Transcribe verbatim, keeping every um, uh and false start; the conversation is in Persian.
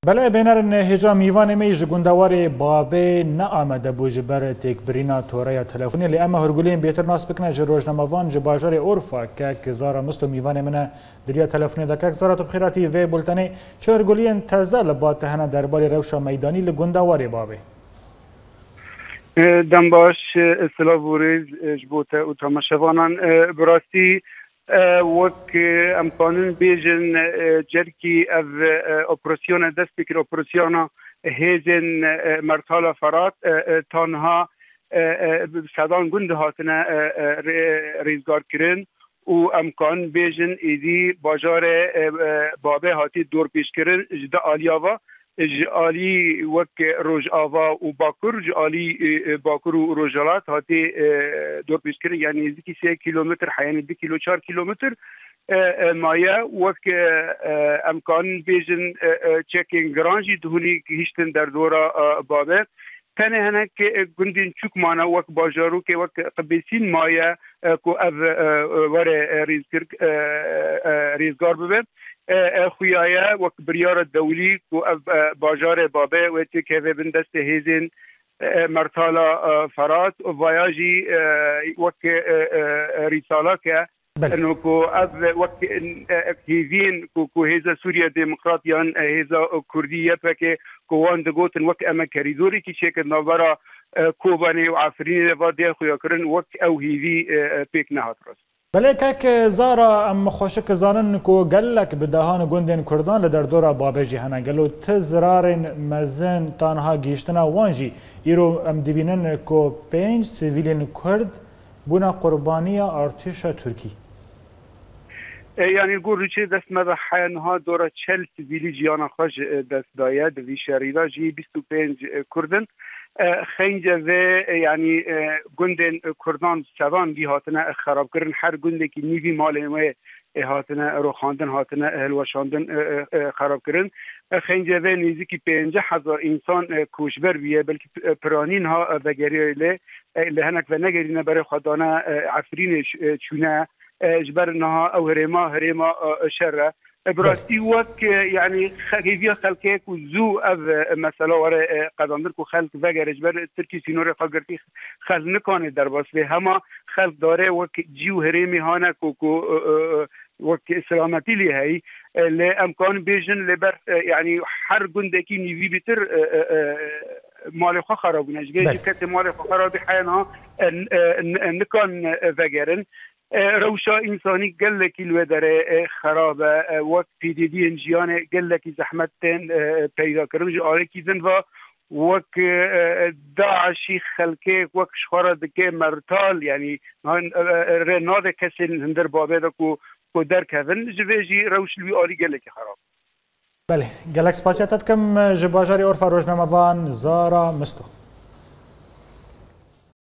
بله بینرن هجا میوان می جگوندوار بابه نآمده بو جبر تک برینا توره تلفونی لی اما هرگولین بیتر ناس بکنه جه روزنامه‌وان جه باجار اورفا که زارا مستو میوان منه دریا تلفونی دکک زارا تو بخیراتی و بولتنی چه هرگولین تزل با تهنه درباری روشا میدانی لگوندوار بابه دنباش اصلاح بوریز جبوت و تماشاوانان براستی وک امکانن بیجن جرکی از اپراسیون دست بکر اپراسیون هیزن مرتال فرات تانها سدان گنده هاتنه ریزگار کرن و امکان بیجن ایدی باجار بابه هاتی دور پیش کرن جدا آلیاوا جالی وک روز آوا و باکور جالی باکور و روزالات هاتی دور پیش کرد یعنی نزدیکی سه کیلومتر حیانی دو کیلو چهار کیلومتر مایه وک امکان بیجن چکین گرانجی دهونی که هیچتن در دورا بابه تنه هنک گندین چوک مانا وک باجارو که وک قبیسین مایه کو او وره ریزگار ببه خویایه وک بریار دولی کو باجار بابه و تکه بن دست هیزین مرتالا فرات و ویاجی وک ریسالا که انه کو از وک هیزین کو کو هیزا سوریا دموکراتیان هیزا کردیه پکه کو وان دگوتن وک اما کریدوری کی چک نوبرا کوبانی و عفرین و دی خویا کرن وک او هیزی پیک نهات راست بله که زارا ام خوشک زانن کو گلک بدهان گندن کردان لدر دورا بابجی هنه گلو تزرارن مزن تانها گیشتنا وانجی ایرو ام دبینن کو پنج سیویلین کرد بونا قربانی ارتش ترکی یعنی گور چه دست مذحنها دورا چل سیویلی جیانا خوش دست داید وی شریدا جی بیست و پنج کردن خنجه و یعنی گندن کردان سوان بی هاتنه خراب کردن هر گنده که نیوی مال ما هاتنه رو خواندن هاتنه هلوشاندن خراب کردن خنجه و نزدیکی پنجاه هزار انسان کوشبر بیه بلکه پرانین ها وگری له لهنک و نگرینه برای خدانه عفرین چونه جبر نها او هرما هرما شره براستی وقت يعني خيفيا خلقك وزو از مثلا ور قدامدر کو خلق وگرج بر ترکی سینور قگرتی خلق نکنه در واسه هما خلق داره وک جیو هرمی هانه کو کو وك سلامتي لي هي لامكان بيجن لبر يعني هر گندکی نیوی بیتر مال خو خراب نجگه کت مال خو خراب حینا نکان وگرن روشا انسانی گلکی لو داره خراب وقت پیدیدی انجیان گلکی زحمتن پیدا کردن جاره کیزن و وک داعشی خلکه وک شخارا دکه مرتال یعنی رناد کسی هندر بابه دا کو کو در کردن جویجی روش لوی آلی گلکی خراب بله گلک سپاسیتت کم جباجاری عرف روزنامه‌وان زارا مستو